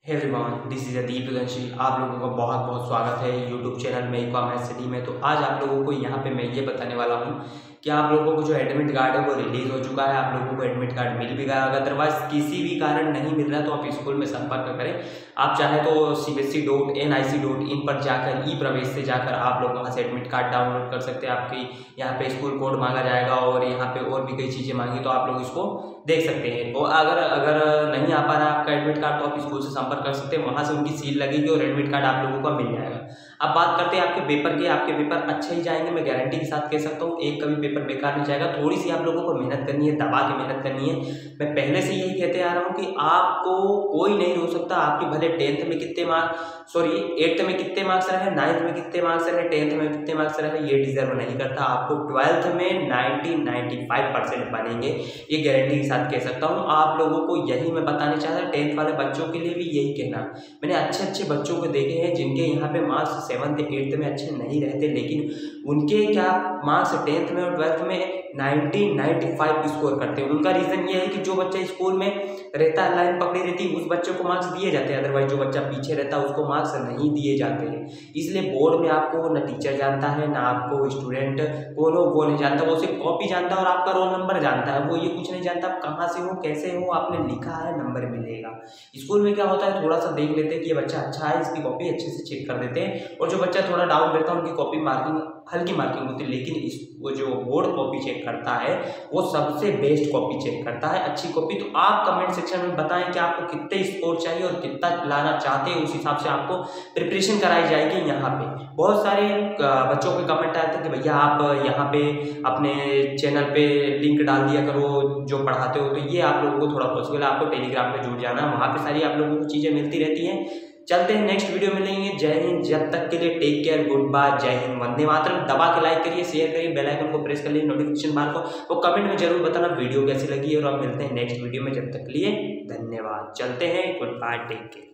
Hey everyone, this is Adeep Ganshi. आप लोगों का बहुत बहुत स्वागत है यूट्यूब चैनल में कॉमर्स स्टडी में। तो आज आप लोगों को यहाँ पे मैं ये बताने वाला हूँ कि आप लोगों को जो एडमिट कार्ड है वो रिलीज हो चुका है। आप लोगों को एडमिट कार्ड मिल भी गया। अदरवाइज किसी भी कारण नहीं मिल रहा तो आप स्कूल में संपर्क करें। आप चाहे तो cbse.nic.in पर जाकर ई प्रवेश से जाकर आप लोग वहाँ से एडमिट कार्ड डाउनलोड कर सकते हैं। आपकी यहाँ पे स्कूल कोड मांगा जाएगा और यहाँ पे और भी कई चीज़ें मांगी तो आप लोग इसको देख सकते हैं। और अगर नहीं आ पा रहा आपका एडमिट कार्ड तो आप स्कूल से संपर्क कर सकते हैं। वहाँ से उनकी सील लगेगी और एडमिट कार्ड आप लोगों का मिल जाएगा। अब बात करते हैं आपके पेपर की। आपके पेपर अच्छे ही जाएंगे, मैं गारंटी के साथ कह सकता हूँ। एक कभी पेपर बेकार नहीं जाएगा। थोड़ी सी आप लोगों को मेहनत करनी है, दबा के मेहनत करनी है। मैं पहले से यही कहते आ रहा हूँ कि आपको कोई नहीं रोक सकता। आपके भले 8th में कितने मार्क्स रहे, 9th में कितने मार्क्स रहे, 10th में कितने मार्क्स रहे, ये डिजर्व नहीं करता। आपको 12th में 95% बनेंगे, ये गारंटी के साथ कह सकता हूँ। आप लोगों को यही मैं बताना चाहता हूँ। 10th वाले बच्चों के लिए भी यही कहना। मैंने अच्छे बच्चों को देखे हैं जिनके यहाँ पे मार्क्स 7th 8th में अच्छे नहीं रहते, लेकिन उनके क्या मार्क्स 10th में और 12th में 95 स्कोर करते हैं। उनका रीजन ये है कि जो बच्चा स्कूल में रहता है, लाइन पकड़ी रहती है, उस बच्चे को मार्क्स दिए जाते हैं। अदरवाइज जो बच्चा पीछे रहता है उसको मार्क्स नहीं दिए जाते हैं। इसलिए बोर्ड में आपको न टीचर जानता है, ना आपको स्टूडेंट कौन हो वो नहीं जानता। वो सिर्फ कॉपी जानता है और आपका रोल नंबर जानता है। वो ये कुछ नहीं जानता आप कहाँ से हो, कैसे हो, आपने लिखा है, नंबर मिलेगा। स्कूल में क्या होता है, थोड़ा सा देख लेते हैं कि ये बच्चा अच्छा है, इसकी कॉपी अच्छे से चेक कर देते हैं। और जो बच्चा थोड़ा डाउन रहता है उनकी कॉपी हल्की मार्किंग होती है। लेकिन वो जो बोर्ड कॉपी चेक करता है वो सबसे बेस्ट कॉपी चेक करता है, अच्छी कॉपी। तो आप कमेंट सेक्शन में बताएं कि आपको कितने स्कोर चाहिए और कितना लाना चाहते हैं। उस हिसाब से आपको प्रिपरेशन कराई जाएगी। यहाँ पे बहुत सारे बच्चों के कमेंट आए थे कि भैया आप यहाँ पे अपने चैनल पे लिंक डाल दिया करो जो पढ़ाते हो। तो ये आप लोगों को थोड़ा पॉसिबल है, आपको टेलीग्राम पे जुड़ जाना, वहाँ पे सारी आप लोगों को चीज़ें मिलती रहती हैं। चलते हैं, नेक्स्ट वीडियो मिलेंगे। जय हिंद। जब तक के लिए टेक केयर, गुड बाय, जय हिंद, वंदे मातरम। दबा के लाइक करिए, शेयर करिए, बेल आइकन को प्रेस कर लीजिए, नोटिफिकेशन बार को। वो कमेंट में जरूर बताना वीडियो कैसी लगी। और अब मिलते हैं नेक्स्ट वीडियो में। जब तक के लिए धन्यवाद। चलते हैं, गुड बाय, टेक केयर।